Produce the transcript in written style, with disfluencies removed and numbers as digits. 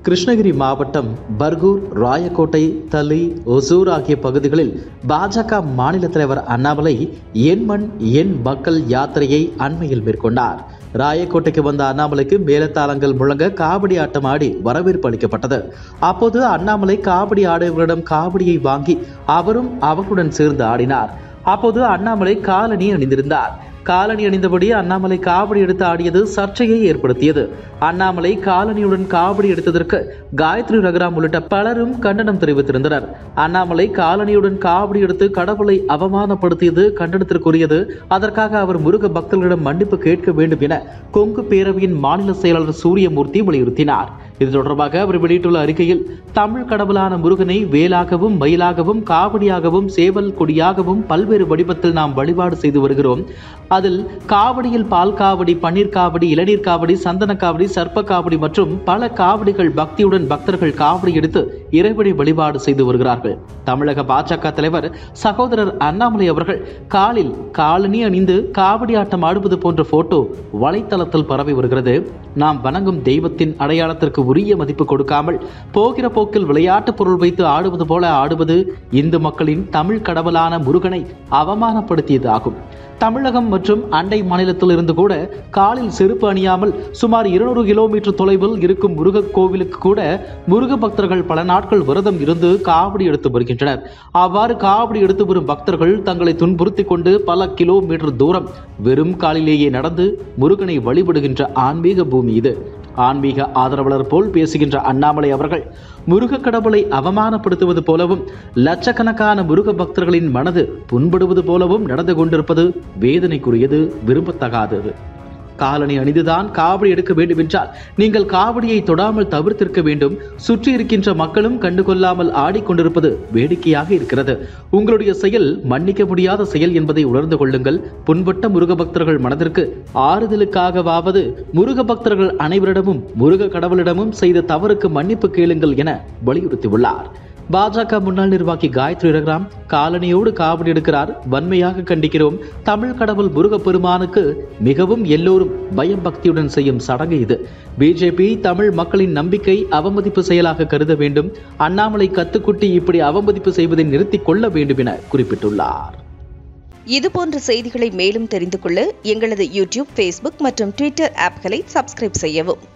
கிருஷ்ணகிரி மாவட்டம் பர்கூர், ராயக்கோட்டை, தளி, ஒசூர் ஆகிய பகுதிகளில் பாஜக மாநில தலைவர் அண்ணாமலை என் மண் என் மக்கள் யாத்திரையை அண்மையில் மேற்கொண்டார். ராயக்கோட்டைக்கு வந்த அண்ணாமலைக்கு மேலத்தாளங்கள் முழங்க காவடி ஆட்டம் ஆடி வரவேற்பு அளிக்கப்பட்டது. அப்போது அண்ணாமலை காவடி ஆடியவர்களிடம் காவடியை வாங்கி அவரும் அவர்களுடன் சேர்ந்து ஆடினார். அப்போது அண்ணாமலை காலணி அணிந்திருந்தார். காலணி அணிந்தபடி அண்ணாமலை காவடி எடுத்து ஆடியது சர்ச்சையை ஏற்படுத்தியது. அண்ணாமலை காலணியுடன் காவடி எடுத்ததற்கு காயத்ரி ரகுராம் உள்ளிட்ட பலரும் கண்டனம் தெரிவித்திருந்தனர். அண்ணாமலை காலணியுடன் காவடி எடுத்து கடவுளை அவமானப்படுத்தியது கண்டனத்திற்குரியது. அதற்காக அவர் முருக பக்தர்களிடம் மன்னிப்பு கேட்க வேண்டும் என கொங்கு பேரவையின் மாநில செயலாளர் சூரியமூர்த்தி வலியுறுத்தினார். இது தொடர்பாக அவர் வெளியிட்டுள்ள அறிக்கையில், தமிழ் கடவுளான முருகனை வேலாகவும், மயிலாகவும், காவடியாகவும், சேவல் கொடியாகவும் பல்வேறு வடிவத்தில் நாம் வழிபாடு செய்து வருகிறோம். அதில் காவடியில் பால் காவடி, பன்னீர் காவடி, இளநீர் காவடி, சந்தன காவடி, சர்ப்ப காவடி மற்றும் பல காவடிகள் பக்தியுடன் பக்தர்கள் காவடி எடுத்து இறைவனை வழிபாடு செய்து வருகிறார்கள். தமிழக பாஜக தலைவர் சகோதரர் அண்ணாமலை அவர்கள் காலில் காலணி அணிந்து காவடி ஆட்டம் ஆடுவது போன்ற போட்டோ வலைத்தளத்தில் பரவி வருகிறது. நாம் வணங்கும் தெய்வத்தின் அடையாளத்திற்கு உரிய மதிப்பு கொடுக்காமல் போகிற போக்கில் விளையாட்டு பொருள் வைத்து ஆடுவது போல ஆடுவது இந்து மக்களின் தமிழ் கடவுளான முருகனை அவமானப்படுத்தியது ஆகும். தமிழகம் மற்றும் அண்டை மாநிலத்தில் இருந்து கூட காலில் செருப்பு அணியாமல் சுமார் 200 கிலோமீட்டர் தொலைவில் இருக்கும் முருக கோவிலுக்கு கூட முருக பக்தர்கள் பல நாட்கள் விரதம் இருந்து காவடி எடுத்து வருகின்றனர். அவ்வாறு காவடி எடுத்து வரும் பக்தர்கள் தங்களை துன்புறுத்திக் கொண்டு பல கிலோமீட்டர் தூரம் வெறும் காலிலேயே நடந்து முருகனை வழிபடுகின்ற ஆன்மீக பூமி இது. ஆன்மீக ஆதரவாளர் போல் பேசுகின்ற அண்ணாமலை அவர்கள் முருக கடவுளை அவமானப்படுத்துவது போலவும் லட்சக்கணக்கான முருக பக்தர்களின் மனது புண்படுவது போலவும் நடந்து கொண்டிருப்பது வேதனைக்குரியது, விரும்பத்தகாதது. காலணி அணிந்துதான் காவடி எடுக்க வேண்டும் என்றால் நீங்கள் காவடியை தொடாமல் தவிர்த்திருக்க வேண்டும். சுற்றி இருக்கின்ற மக்களும் கண்டுகொள்ளாமல் ஆடிக்கொண்டிருப்பது வேடிக்கையாக இருக்கிறது. உங்களுடைய செயல் மன்னிக்க முடியாத செயல் என்பதை உணர்ந்து கொள்ளுங்கள். புண்பட்ட முருக பக்தர்கள் மனதிற்கு ஆறுதலுக்காகவாவது முருக பக்தர்கள் அனைவரிடமும் முருக கடவுளிடமும் செய்த தவறுக்கு மன்னிப்பு கேளுங்கள் என வலியுறுத்தியுள்ளார். பாஜக முன்னாள் நிர்வாகி காயத்ரி ரகுராம் காலணியோடு காவடி எடுக்கிறார். வன்மையாக கண்டிக்கிறோம். தமிழ் கடவுள் முருகப்பெருமானுக்கு மிகவும் எல்லோரும் பயம் பக்தியுடன் செய்யும் சடங்கு இது. பிஜேபி தமிழ் மக்களின் நம்பிக்கை அவமதிப்பு செயலாக கருத வேண்டும். அண்ணாமலை கத்துக்குட்டி இப்படி அவமதிப்பு செய்வதை நிறுத்திக் கொள்ள வேண்டும் என குறிப்பிட்டுள்ளார். இதுபோன்ற செய்திகளை மேலும் தெரிந்து கொள்ள எங்களது யூடியூப், ஃபேஸ்புக் மற்றும் ட்விட்டர் ஆப்களை சப்ஸ்கிரைப் செய்யவும்.